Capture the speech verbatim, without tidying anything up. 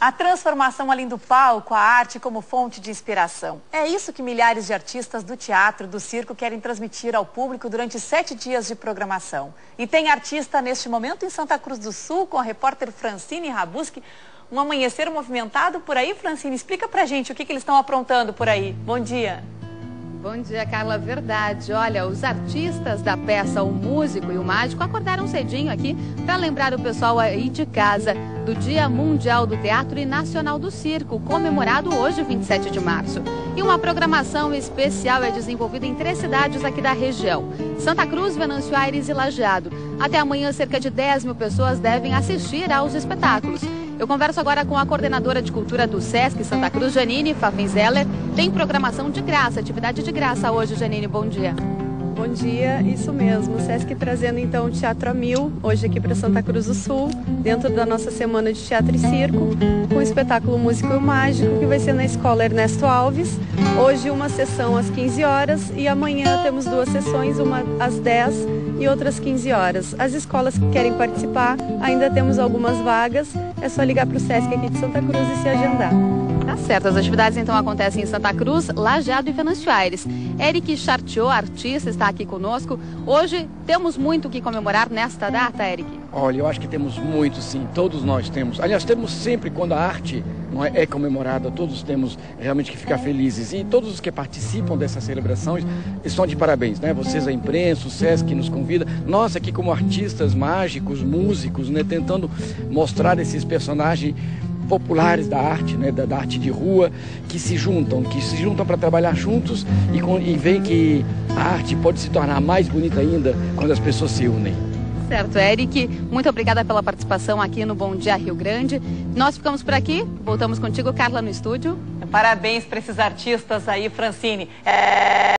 A transformação além do palco, a arte como fonte de inspiração. É isso que milhares de artistas do teatro, do circo querem transmitir ao público durante sete dias de programação. E tem artista neste momento em Santa Cruz do Sul com a repórter Francine Rabuski. Um amanhecer movimentado por aí, Francine. Explica pra gente o que, que eles estão aprontando por aí. Bom dia. Bom dia, Carla. Verdade. Olha, os artistas da peça O Músico e o Mágico acordaram cedinho aqui para lembrar o pessoal aí de casa do Dia Mundial do Teatro e Nacional do Circo, comemorado hoje, vinte e sete de março. E uma programação especial é desenvolvida em três cidades aqui da região: Santa Cruz, Venâncio Aires e Lajeado. Até amanhã, cerca de dez mil pessoas devem assistir aos espetáculos. Eu converso agora com a coordenadora de cultura do Sesc Santa Cruz, Janine Pfaffenzeller. Tem programação de graça, atividade de graça hoje, Janine. Bom dia. Bom dia, isso mesmo. O Sesc trazendo então o Teatro a Mil, hoje aqui para Santa Cruz do Sul, dentro da nossa semana de teatro e circo, com o espetáculo Músico e o Mágico, que vai ser na Escola Ernesto Alves. Hoje uma sessão às quinze horas e amanhã temos duas sessões, uma às dez e outras quinze horas. As escolas que querem participar, ainda temos algumas vagas, é só ligar para o Sesc aqui de Santa Cruz e se agendar. Tá certo, as atividades então acontecem em Santa Cruz, Lajeado e Venâncio Aires. Eric Chartiot, artista, está aqui conosco. Hoje temos muito o que comemorar nesta data, Eric. Olha, eu acho que temos muito, sim, todos nós temos. Aliás, temos sempre, quando a arte não é, é comemorada, todos temos realmente que ficar felizes. E todos os que participam dessas celebrações estão de parabéns, né? Vocês, a imprensa, o Sesc que nos convida, nós aqui como artistas mágicos, músicos, né? Tentando mostrar esses personagens populares da arte, né, da, da arte de rua, que se juntam, que se juntam para trabalhar juntos e, com, e veem que a arte pode se tornar mais bonita ainda quando as pessoas se unem. Certo, Eric, muito obrigada pela participação aqui no Bom Dia Rio Grande. Nós ficamos por aqui, voltamos contigo, Carla, no estúdio. Parabéns para esses artistas aí, Francine. É...